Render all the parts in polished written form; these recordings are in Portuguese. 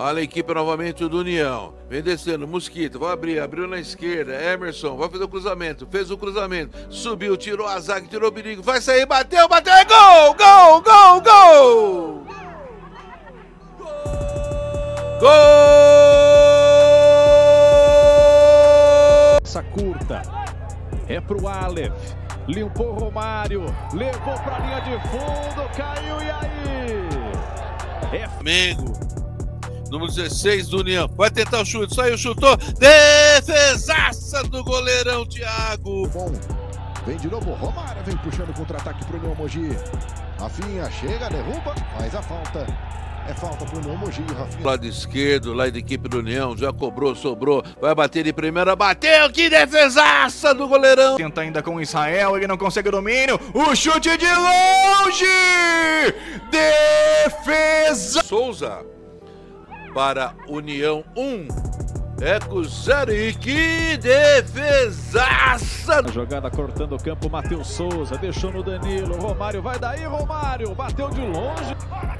Olha a equipe novamente do União. Vem descendo, Mosquito, vai abrir, abriu na esquerda. Emerson, vai fazer o cruzamento, fez o cruzamento. Subiu, tirou a zaga, tirou o perigo. Vai sair, bateu, bateu, é gol! Gol, gol, gol! Gol! Essa curta é pro Aleph. Limpou o Romário, levou pra linha de fundo, caiu e aí? É Flamengo. Número 16 do União. Vai tentar o chute. Saiu, chutou. Defesaça do goleirão Thiago. Bom, vem de novo. Romário vem puxando contra-ataque pro União Mogi. Rafinha chega, derruba, faz a falta. É falta pro União Mogi. Rafinha. Lado esquerdo, lá da equipe do União. Já cobrou, sobrou. Vai bater de primeira. Bateu. Que defesaça do goleirão. Tenta ainda com o Israel. Ele não consegue o domínio. O chute de longe. Defesa. Souza. Para União 1, Eco 0 e que defesaça! A jogada cortando o campo, Matheus Souza, deixou no Danilo, Romário vai daí, Romário, bateu de longe.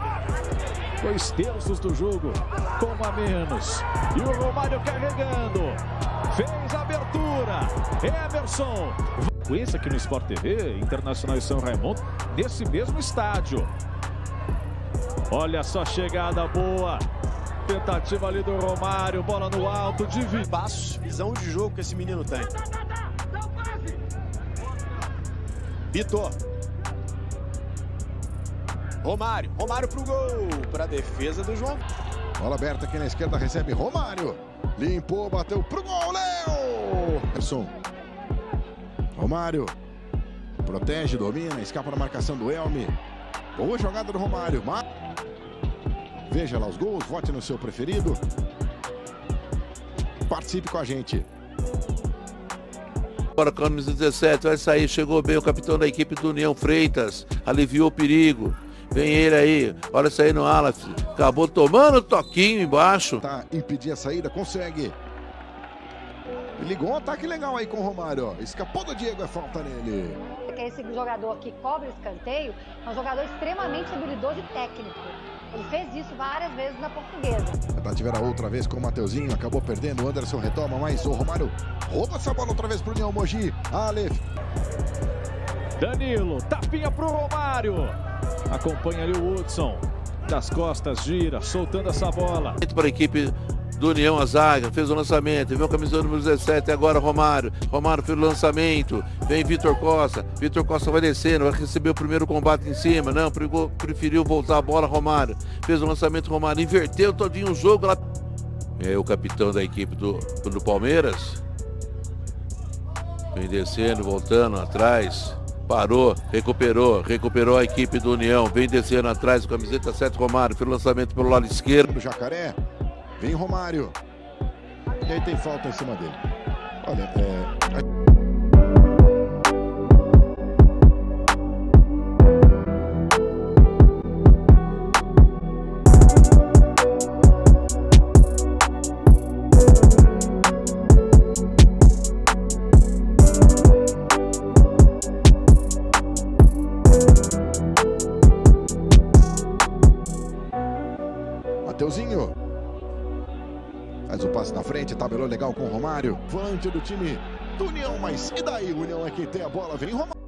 2/3 do jogo, com um a menos, e o Romário carregando, fez a abertura, Emerson. Esse aqui no Sport TV, Internacional e São Raimundo, nesse mesmo estádio. Olha só a chegada boa. Tentativa ali do Romário, bola no alto, passo, visão de jogo que esse menino tem. Vitor. Romário pro gol, para a defesa do João. Bola aberta aqui na esquerda, recebe Romário. Limpou, bateu pro gol, Léo! Emerson. Romário. Protege, domina, escapa da marcação do Elmi. Boa jogada do Romário. Veja lá os gols, vote no seu preferido. Participe com a gente. Agora com a camisa 17, vai sair, chegou bem o capitão da equipe do União, Freitas, aliviou o perigo. Vem ele aí, olha isso aí no Aleph, acabou tomando toquinho embaixo. Tá, impedir a saída, consegue. Ligou um ataque legal aí com o Romário, ó. Escapou do Diego, é falta nele. Esse jogador que cobra escanteio é um jogador extremamente habilidoso e técnico. Ele fez isso várias vezes na Portuguesa. A tentativa era outra vez com o Mateuzinho, acabou perdendo, o Anderson retoma, mas o Romário rouba essa bola outra vez pro União Mogi. Aleph. Danilo, tapinha pro Romário. Acompanha ali o Hudson. Das costas, gira, soltando essa bola. Para a equipe do União, a zaga, fez o lançamento, vem o camisa número 17, agora Romário. Romário fez o lançamento, vem Vitor Costa. Vitor Costa vai descendo, vai receber o primeiro combate em cima. Não, preferiu voltar a bola, Romário. Fez o lançamento, Romário, inverteu todinho o jogo lá. E aí o capitão da equipe do Palmeiras. Vem descendo, voltando atrás. Parou, recuperou a equipe do União. Vem descendo atrás, o camiseta 7, Romário. Fez o lançamento pelo lado esquerdo. Do Jacaré. Vem Romário. E aí tem falta em cima dele. Olha, Mateuzinho. Faz o passe na frente, tabelou legal com o Romário. Volante do time do União, mas e daí? O União é quem tem a bola, vem Romário.